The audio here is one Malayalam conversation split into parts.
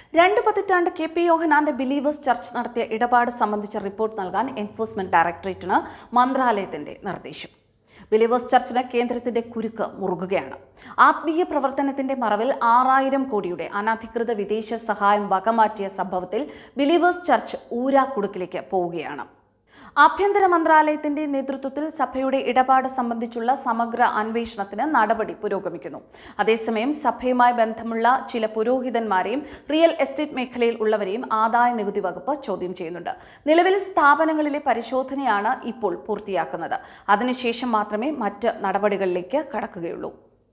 2 പതിറ്റാണ്ട് കെ.പി. യോഹന്നാന്റെ ബിലീവേഴ്സ് ചർച്ച് നടത്തിയ ഇടപാട് സംബന്ധിച്ച റിപ്പോർട്ട് നൽകാൻ എൻഫോഴ്സ്മെന്റ് ഡയറക്ടറേറ്റിന് മന്ത്രാലയത്തിന്റെ നിർദ്ദേശം. ബിലീവേഴ്സ് ചർച്ചിന് കേന്ദ്രത്തിന്റെ കുരുക്ക് മുറുകുകയാണ്. ആത്മീയ പ്രവർത്തനത്തിന്റെ മറവിൽ 6000 കോടിയുടെ അനധികൃത വിദേശ സഹായം വകമാറ്റിയ സംഭവത്തിൽ ബിലീവേഴ്സ് ചർച്ച് ഊരാക്കുടുക്കിലേക്ക് പോവുകയാണ്. ആഭ്യന്തര മന്ത്രാലയത്തിന്റെ നേതൃത്വത്തിൽ സഭയുടെ ഇടപാട് സംബന്ധിച്ചുള്ള സമഗ്ര അന്വേഷണത്തിന് നടപടി പുരോഗമിക്കുന്നു. അതേസമയം സഭയുമായി ബന്ധമുള്ള ചില പുരോഹിതന്മാരെയും റിയൽ എസ്റ്റേറ്റ് മേഖലയിൽ ഉള്ളവരെയും ആദായ നികുതി വകുപ്പ് ചോദ്യം ചെയ്യുന്നുണ്ട്. നിലവിൽ സ്ഥാപനങ്ങളിലെ പരിശോധനയാണ് ഇപ്പോൾ പൂർത്തിയാക്കുന്നത്. അതിനുശേഷം മാത്രമേ മറ്റ് നടപടികളിലേക്ക് കടക്കുകയുള്ളൂ.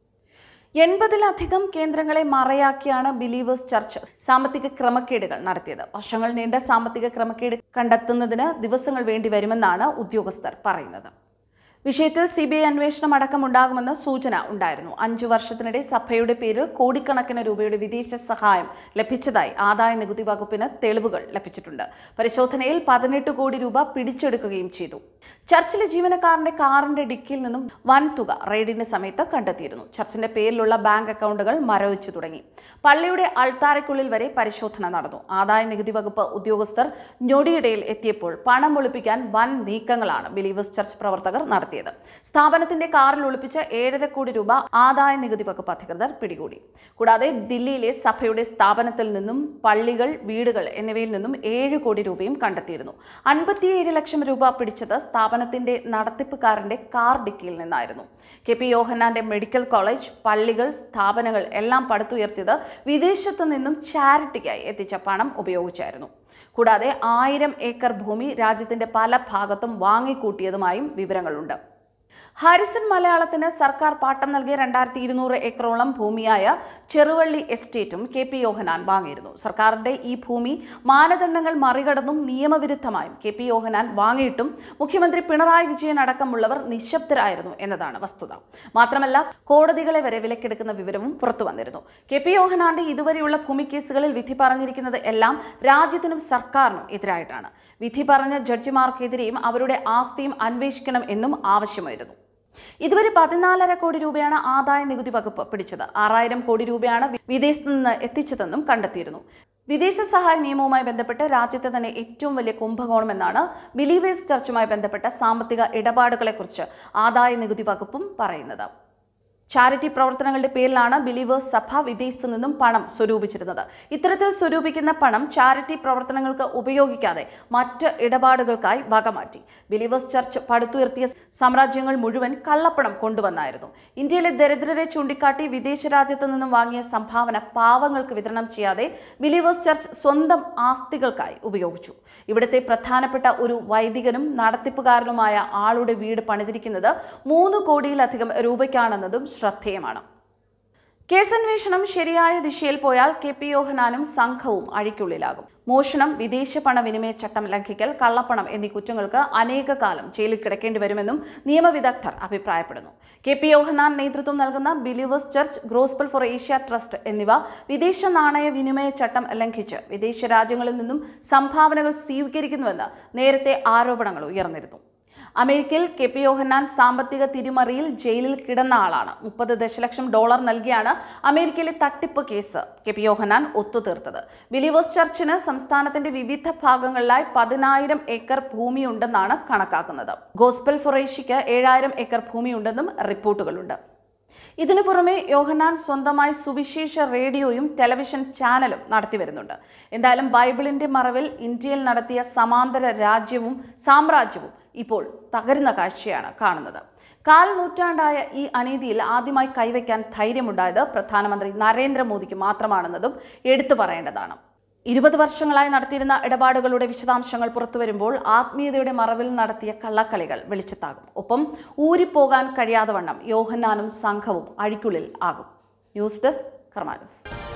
80-ലധികം കേന്ദ്രങ്ങളെ മറയാക്കിയാണ് ബിലീവേഴ്സ് ചർച്ച് സാമ്പത്തിക ക്രമക്കേടുകൾ നടത്തിയത്. വർഷങ്ങൾ നീണ്ട സാമ്പത്തിക ക്രമക്കേട് കണ്ടെത്തുന്നതിന് ദിവസങ്ങൾ വേണ്ടി വരുമെന്നാണ് ഉദ്യോഗസ്ഥർ പറയുന്നത്. വിഷയത്തിൽ CBI അന്വേഷണം അടക്കം ഉണ്ടാകുമെന്ന് സൂചന ഉണ്ടായിരുന്നു. 5 വർഷത്തിനിടെ സഭയുടെ പേരിൽ കോടിക്കണക്കിന് രൂപയുടെ വിദേശ സഹായം ലഭിച്ചതായി ആദായ നികുതി വകുപ്പിന് തെളിവുകൾ ലഭിച്ചിട്ടുണ്ട്. പരിശോധനയിൽ 18 കോടി രൂപ പിടിച്ചെടുക്കുകയും ചെയ്തു. ചർച്ചിലെ ജീവനക്കാരന്റെ കാറിന്റെ ഡിക്കിയിൽ നിന്നും വൻതുക റെയ്ഡിന്റെ സമയത്ത് കണ്ടെത്തിയിരുന്നു. ചർച്ചിന്റെ പേരിലുള്ള ബാങ്ക് അക്കൗണ്ടുകൾ മരവിച്ചു തുടങ്ങി. പള്ളിയുടെ അൾത്താരയ്ക്കുള്ളിൽ വരെ പരിശോധന നടന്നു. ആദായ നികുതി വകുപ്പ് ഉദ്യോഗസ്ഥർ ഞൊടിയിടയിൽ എത്തിയപ്പോൾ പണം ഒളിപ്പിക്കാൻ വൻ നീക്കങ്ങളാണ് ബിലീവേഴ്സ് ചർച്ച് പ്രവർത്തകർ നടത്തിയത്. സ്ഥാപനത്തിന്റെ കാറിൽ ഒളിപ്പിച്ച 7.5 കോടി രൂപ ആദായ നികുതി വകുപ്പ് അധികൃതർ പിടികൂടി. കൂടാതെ ദില്ലിയിലെ സഭയുടെ സ്ഥാപനത്തിൽ നിന്നും പള്ളികൾ, വീടുകൾ എന്നിവയിൽ നിന്നും 7 കോടി രൂപയും കണ്ടെത്തിയിരുന്നു. 57 ലക്ഷം രൂപ പിടിച്ചത് സ്ഥാപനത്തിന്റെ നടത്തിപ്പുകാരന്റെ കാർ ഡിക്കിയിൽ നിന്നായിരുന്നു. കെ.പി. യോഹന്നാന്റെ മെഡിക്കൽ കോളേജ്, പള്ളികൾ, സ്ഥാപനങ്ങൾ എല്ലാം പടുത്തുയർത്തിയത് വിദേശത്തു നിന്നും ചാരിറ്റിക്കായി എത്തിച്ച പണം ഉപയോഗിച്ചായിരുന്നു. കൂടാതെ 1000 ഏക്കർ ഭൂമി രാജ്യത്തിന്റെ പല ഭാഗത്തും വാങ്ങിക്കൂട്ടിയതുമായും വിവരങ്ങളുണ്ട്. ഹാരിസൺ മലയാളത്തിന് സർക്കാർ പാട്ടം നൽകിയ 2200 ഏക്കറോളം ഭൂമിയായ ചെറുവള്ളി എസ്റ്റേറ്റും കെ.പി. യോഹന്നാൻ വാങ്ങിയിരുന്നു. സർക്കാരിന്റെ ഈ ഭൂമി മാനദണ്ഡങ്ങൾ മറികടന്നും നിയമവിരുദ്ധമായും കെ.പി. യോഹന്നാൻ വാങ്ങിയിട്ടും മുഖ്യമന്ത്രി പിണറായി വിജയൻ അടക്കമുള്ളവർ നിശബ്ദരായിരുന്നു എന്നതാണ് വസ്തുത. മാത്രമല്ല, കോടതികളെ വരെ വിലക്കെടുക്കുന്ന വിവരവും പുറത്തു വന്നിരുന്നു. കെ.പി. യോഹന്നാന്റെ ഇതുവരെയുള്ള ഭൂമി കേസുകളിൽ വിധി പറഞ്ഞിരിക്കുന്നത് എല്ലാം രാജ്യത്തിനും സർക്കാരിനും എതിരായിട്ടാണ്. വിധി പറഞ്ഞ ജഡ്ജിമാർക്കെതിരെയും അവരുടെ ആസ്തിയും അന്വേഷിക്കണം എന്നും ആവശ്യമായിരുന്നു. ഇതുവരെ 14.5 കോടി രൂപയാണ് ആദായ നികുതി വകുപ്പ് പിടിച്ചത്. 6000 കോടി രൂപയാണ് വിദേശത്തു നിന്ന് എത്തിച്ചതെന്നും കണ്ടെത്തിയിരുന്നു. വിദേശ സഹായ നിയമവുമായി ബന്ധപ്പെട്ട് രാജ്യത്തെ തന്നെ ഏറ്റവും വലിയ കുംഭകോണമെന്നാണ് ബിലീവേഴ്സ് ചർച്ചുമായി ബന്ധപ്പെട്ട സാമ്പത്തിക ഇടപാടുകളെക്കുറിച്ച് ആദായ നികുതി വകുപ്പും പറയുന്നത്. ചാരിറ്റി പ്രവർത്തനങ്ങളുടെ പേരിലാണ് ബിലീവേഴ്സ് സഭ വിദേശത്തു നിന്നും പണം സ്വരൂപിച്ചിരുന്നത്. ഇത്തരത്തിൽ സ്വരൂപിക്കുന്ന പണം ചാരിറ്റി പ്രവർത്തനങ്ങൾക്ക് ഉപയോഗിക്കാതെ മറ്റ് ഇടപാടുകൾക്കായി വകമാറ്റി. ബിലീവേഴ്സ് ചർച്ച് പടുത്തുയർത്തിയ സാമ്രാജ്യങ്ങൾ മുഴുവൻ കള്ളപ്പണം കൊണ്ടുവന്നായിരുന്നു. ഇന്ത്യയിലെ ദരിദ്രരെ ചൂണ്ടിക്കാട്ടി വിദേശ രാജ്യത്തു നിന്നും വാങ്ങിയ സംഭാവന പാവങ്ങൾക്ക് വിതരണം ചെയ്യാതെ ബിലീവേഴ്സ് ചർച്ച് സ്വന്തം ആസ്തികൾക്കായി ഉപയോഗിച്ചു. ഇവിടുത്തെ പ്രധാനപ്പെട്ട ഒരു വൈദികനും നടത്തിപ്പുകാരനുമായ ആളുടെ വീട് പണിതിരിക്കുന്നത് 3 കോടിയിലധികം രൂപയ്ക്കാണെന്നതും ശ്രദ്ധേയമാണ്. കേസന്വേഷണം ശരിയായ ദിശയിൽ പോയാൽ കെ.പി. യോഹന്നാനും സംഘവും അഴിക്കുള്ളിലാകും. മോഷണം, വിദേശ പണവിനിമയ ചട്ടം ലംഘിക്കൽ, കള്ളപ്പണം എന്നീ കുറ്റങ്ങൾക്ക് അനേക കാലം ജയിലിൽ കിടക്കേണ്ടി വരുമെന്നും നിയമവിദഗ്ധർ അഭിപ്രായപ്പെടുന്നു. കെ.പി. യോഹന്നാൻ നേതൃത്വം നൽകുന്ന Believers Church, Gospel for Asia Trust എന്നിവ വിദേശ നാണയ വിനിമയ ചട്ടം ലംഘിച്ച് വിദേശ രാജ്യങ്ങളിൽ നിന്നും സംഭാവനകൾ സ്വീകരിക്കുന്നുവെന്ന് നേരത്തെ ആരോപണങ്ങൾ ഉയർന്നിരുന്നു. അമേരിക്കയിൽ കെ.പി. യോഹന്നാൻ സാമ്പത്തിക തിരിമറിയിൽ ജയിലിൽ കിടന്ന ആളാണ്. $30 ദശലക്ഷം നൽകിയാണ് അമേരിക്കയിലെ തട്ടിപ്പ് കേസ് കെ.പി. യോഹന്നാൻ ഒത്തുതീർത്തത്. ബിലീവേഴ്സ് ചർച്ചിന് സംസ്ഥാനത്തിന്റെ വിവിധ ഭാഗങ്ങളിലായി 10000 ഏക്കർ ഭൂമിയുണ്ടെന്നാണ് കണക്കാക്കുന്നത്. ഗോസ്പൽ ഫോർ ഏഷ്യയ്ക്ക് 7000 ഏക്കർ ഭൂമിയുണ്ടെന്നും റിപ്പോർട്ടുകളുണ്ട്. ഇതിനു പുറമെ യോഹന്നാൻ സ്വന്തമായി സുവിശേഷ റേഡിയോയും ടെലിവിഷൻ ചാനലും നടത്തി വരുന്നുണ്ട്. എന്തായാലും ബൈബിളിന്റെ മറവിൽ ഇന്ത്യയിൽ നടത്തിയ സമാന്തര രാജ്യവും സാമ്രാജ്യവും ഇപ്പോൾ തകരുന്ന കാഴ്ചയാണ് കാണുന്നത്. 1/4 നൂറ്റാണ്ടായ ഈ അനീതിയിൽ ആദ്യമായി കൈവയ്ക്കാൻ ധൈര്യമുണ്ടായത് പ്രധാനമന്ത്രി നരേന്ദ്രമോദിക്ക് മാത്രമാണെന്നതും എടുത്തു പറയേണ്ടതാണ്. 20 വർഷങ്ങളായി നടത്തിയിരുന്ന ഇടപാടുകളുടെ വിശദാംശങ്ങൾ പുറത്തുവരുമ്പോൾ ആത്മീയതയുടെ മറവിൽ നടത്തിയ കള്ളക്കളികൾ വെളിച്ചത്താകും. ഒപ്പം ഊരിപ്പോകാൻ കഴിയാതെ വണ്ണം യോഹന്നാനും സംഘവും അഴിക്കുള്ളിൽ ആകും. News desk Karma news.